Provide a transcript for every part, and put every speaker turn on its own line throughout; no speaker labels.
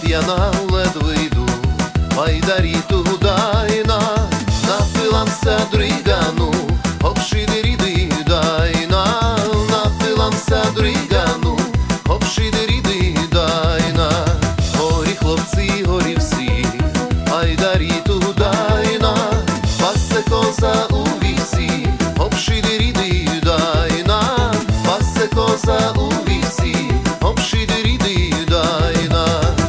п'яна ледве йду, байдарі тугудайна, напиламся дригану, обшидиріди дайна, напиламся дригану, обшидиріди дайна. Горі хлопці, горі всі, байдарі тугудайна, пасе коза у вісі, обшидиріди дайна, пасе коза у вісі, обшидиріди дайна.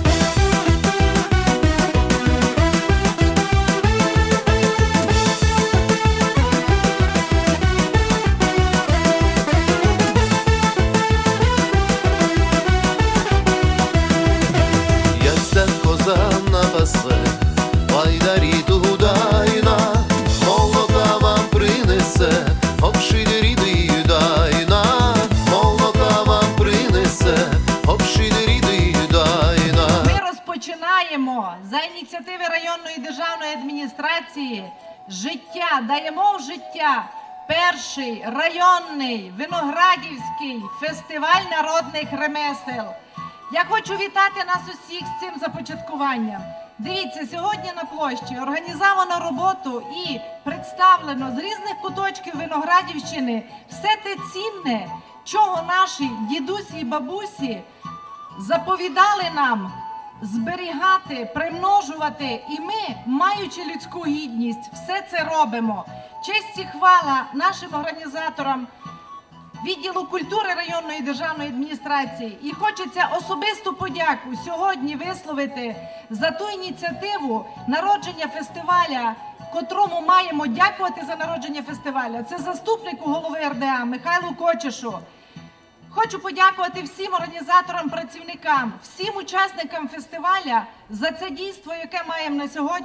Яся коза на пасе, байдарі тугудайна, молока вам принесе, обшидиріди дайна, молока вам принесе, обшидиріди дайна.
Ми розпочинаємо за ініціативи районної державної адміністрації життя, даємо в життя перший районний виноградівський фестиваль народних ремесел. Я хочу вітати нас усіх з цим започаткуванням. Дивіться, сьогодні на площі організовано роботу і представлено з різних куточків Виноградівщини все те цінне, чого наші дідусі і бабусі заповідали нам зберігати, примножувати. І ми, маючи людську гідність, все це робимо. Честь і хвала нашим організаторам відділу культури районної державної адміністрації. І хочеться особисту подяку сьогодні висловити за ту ініціативу народження фестиваля, котрому маємо дякувати за народження фестиваля. Це заступнику голови РДА Михайлу Кочешу. Хочу подякувати всім організаторам, працівникам, всім учасникам фестиваля за це дійство, яке маємо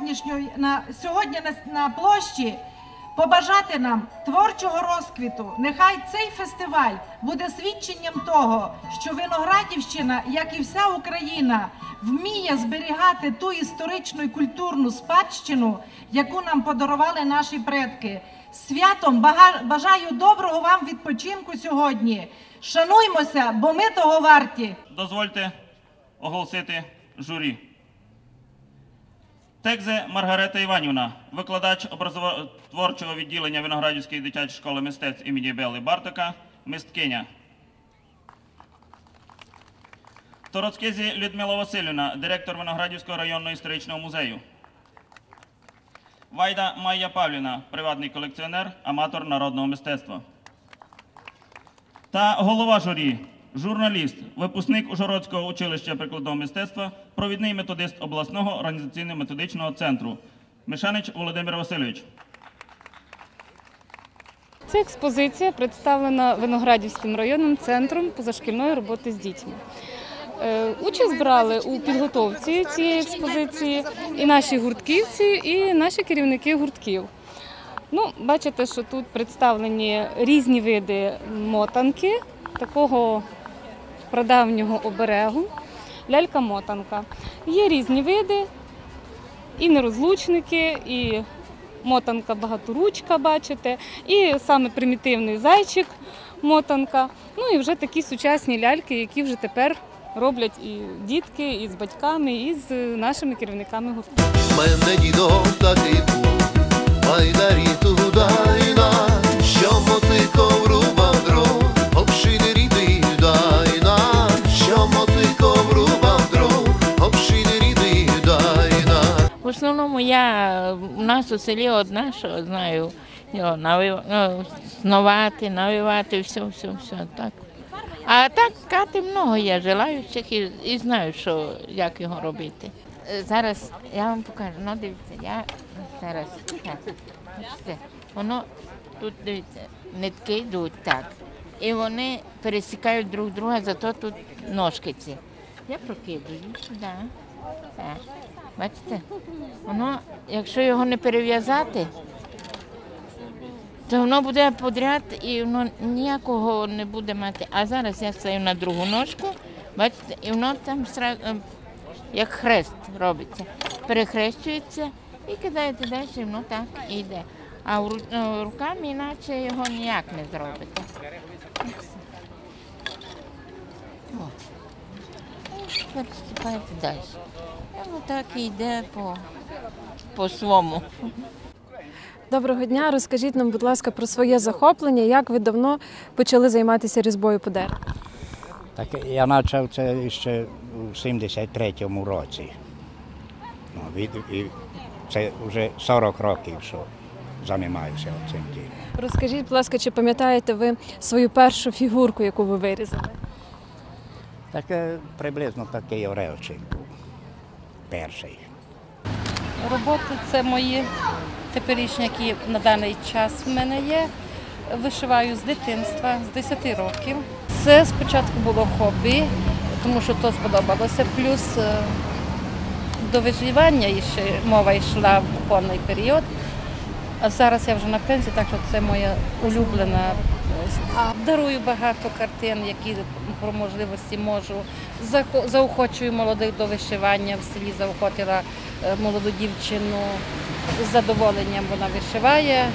сьогодні на площі. Побажати нам творчого розквіту. Нехай цей фестиваль буде свідченням того, що Виноградівщина, як і вся Україна, вміє зберігати ту історичну і культурну спадщину, яку нам подарували наші предки. Святом бажаю доброго вам відпочинку сьогодні. Шануймося, бо ми того варті.
Дозвольте оголосити журі. Текзе Маргарета Іванівна, викладач образотворчого відділення Виноградівської дитячої школи мистецтв імені Белли Бартака, мисткиня. Тороцкезі Людмила Васильівна, директор Виноградівського районного історичного музею. Вайда Майя Павлівна, приватний колекціонер, аматор народного мистецтва. Та голова журі, журналіст, випускник Ужгородського училища прикладного мистецтва, провідний методист обласного організаційно-методичного центру Мишанич Володимир Васильович.
Ця експозиція представлена Виноградівським районним центром позашкільної роботи з дітьми. Участь брали у підготовці цієї експозиції і наші гуртківці, і наші керівники гуртків. Бачите, що тут представлені різні види мотанки, такого прадавнього оберегу, лялька-мотанка. Є різні види, і нерозлучники, і мотанка-багаторучка, бачите, і саме примітивний зайчик-мотанка. І вже такі сучасні ляльки, які вже тепер роблять і дітки, і з батьками, і з нашими керівниками гурту.
Мене дідо такий був, байдарі тугудайна, що мотиком рубав дров, обшидиріди дайна, що мотиком рубав дров, обшидиріди дайна.
В основному у нас у селі одна, що знаю, снувати, навивати, все, так. А так, кати много є желаючих і знаю, як його робити. Зараз я вам покажу, дивіться, я зараз, так, бачите, воно тут, дивіться, нитки йдуть так, і вони пересікають друг друга, зато тут ножки ці. Я прокидую сюди, так, бачите, воно, якщо його не перев'язати, то воно буде подряд і воно ніякого не буде мати. А зараз я стаю на другу ножку, бачите, і воно там як хрест робиться. Перехрещується і кидаєте далі, і воно так і йде. А руками іначе його ніяк не зробите. О. тепер вступаєте далі. Ну так і йде по своєму.
Доброго дня. Розкажіть нам, будь ласка, про своє захоплення. Як ви давно почали займатися різьбою по дереву?
Так я почав це ще у 73-му році. І це вже 40 років, що займаюся цим ділом.
Розкажіть, будь ласка, чи пам'ятаєте ви свою першу фігурку, яку ви вирізали?
Так приблизно такий орелчик був перший.
Роботи це мої теперішні, які на даний час в мене є. Вишиваю з дитинства, з 10 років. Це спочатку було хобі, тому що то сподобалося. Плюс до вишивання ще мова йшла в повний період. А зараз я вже на пенсії, так що це моя улюблена. Дарую багато картин, які по можливості можу. Заохочую молодих до вишивання. В селі заохотила молоду дівчину. З задоволенням вона вишиває.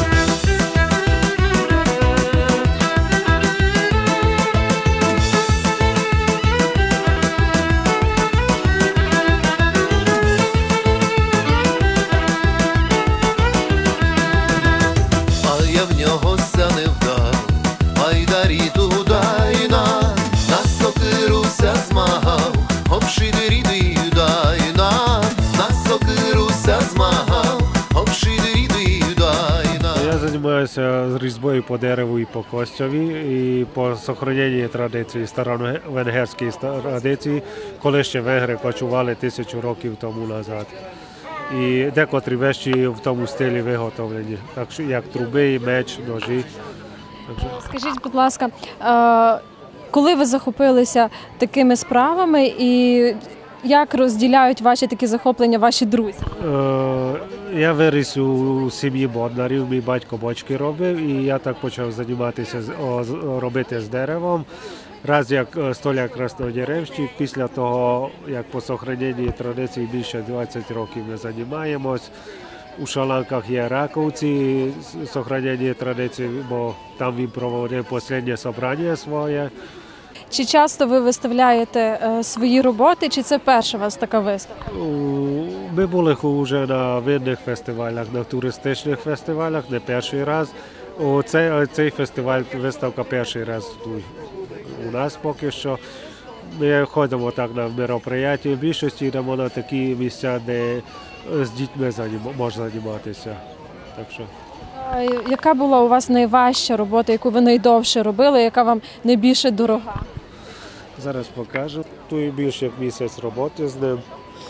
А я в нього ся не вдав, айдарі тудайна, на сокируся змагав, обшидиріди дайна, на сокируся змагав, обшидиріди дайна.
Я займаюся різьбою по дереву і по костьові, і по збереженню традиції, старовенгерської традиції, коли ще венгри кочували 1000 років тому назад. І декотрі вещі в тому стилі виготовлені, так що як труби, меч, ножі.
Скажіть, будь ласка, коли ви захопилися такими справами і як розділяють ваші такі захоплення ваші друзі?
Я виріс у сім'ї боднарів, мій батько бочки робив, і я так почав займатися, робити з деревом. Раз як столяр краснодеревщик, після того, як по збереженні традицій більше 20 років ми займаємось. У Шаланках є раковці, збереження традицій, бо там він проводив останнє зібрання своє.
Чи часто ви виставляєте свої роботи, чи це перша у вас така виставка?
Ми були вже на винних фестивалях, на туристичних фестивалях, не перший раз. Цей фестиваль, виставка перший раз тут у нас поки що. Ми ходимо так на мероприятия, в більшості йдемо на такі місця, де з дітьми можна займатися. Так що.
Яка була у вас найважча робота, яку ви найдовше робили, яка вам найбільше дорога?
Зараз покажу. Тут більше як місяць роботи з ним.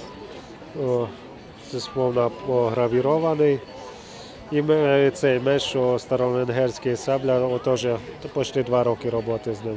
Це сповна погравірований. І цей меч, що старовенгерський сабля, теж почти 2 роки роботи з ним.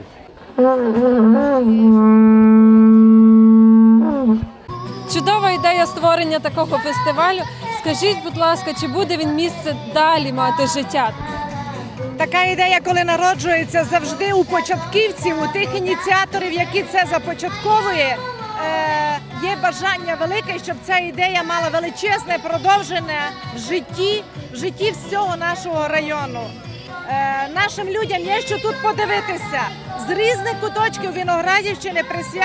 Чудова ідея створення такого фестивалю. Скажіть, будь ласка, чи буде він місце далі мати життя?
Така ідея, коли народжується, завжди у початківців, у тих ініціаторів, які це започатковує, є бажання велике, щоб ця ідея мала величезне продовження в житті всього нашого району. Нашим людям є що тут подивитися. З різних куточків Виноградівщини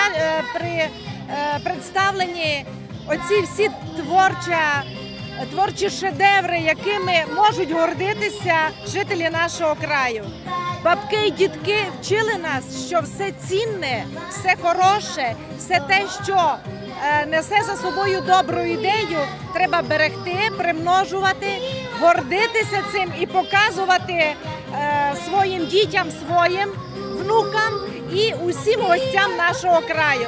представлені оці всі творчі шедеври, якими можуть гордитися жителі нашого краю. Бабки і дідки вчили нас, що все цінне, все хороше, все те, що несе за собою добру ідею, треба берегти, примножувати, гордитися цим і показувати своїм дітям, своїм внукам і усім гостям нашого краю.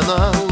весняна